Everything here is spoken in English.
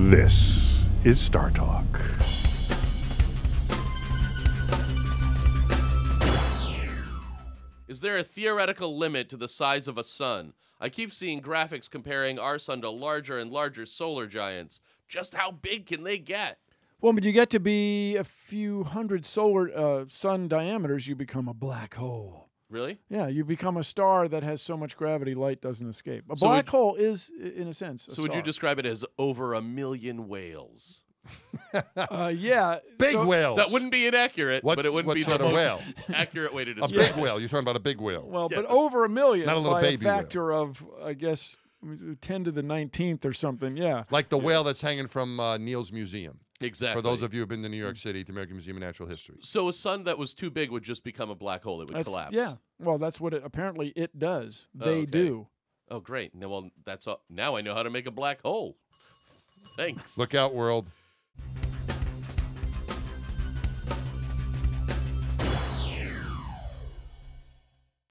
This is StarTalk. Is there a theoretical limit to the size of a sun? I keep seeing graphics comparing our sun to larger and larger solar giants. Just how big can they get? Well, but you get to be a few hundred solar sun diameters, you become a black hole. Really? Yeah, you become a star that has so much gravity light doesn't escape. A So black hole is, in a sense, a So would you star. describe it as over 1 million whales? Yeah. Big whales. That wouldn't be inaccurate, but it wouldn't what be sort the of most whale? accurate way to A describe big whale. You're talking about a big whale. Well, Yeah. but over 1 million Not a little by baby a factor of, I guess, 10 to the 19th or something, yeah. Like the whale that's hanging from Neil's museum. Exactly. For those of you who have been to New York City, the American Museum of Natural History. So a sun that was too big would just become a black hole. It would collapse. Yeah. Well, that's what apparently it does. Oh, They okay. do. Oh, great. Now, well, that's all. Now I know how to make a black hole. Thanks. Look out, world.